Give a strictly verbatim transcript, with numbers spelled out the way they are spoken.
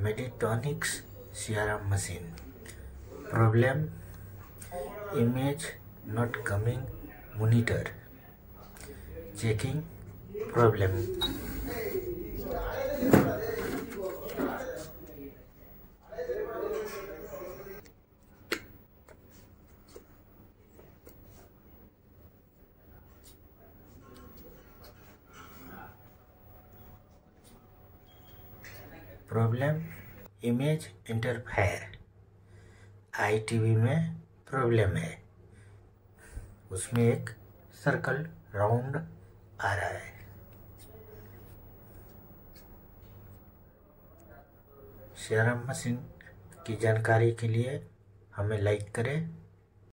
Medtronic C R M machine. Problem: image not coming. Monitor. Checking problem. Problem: image interfere. I T V में problem है, उसमें एक circle round आ रहा है। C R M machine की जानकारी के लिए हमें लाइक करें।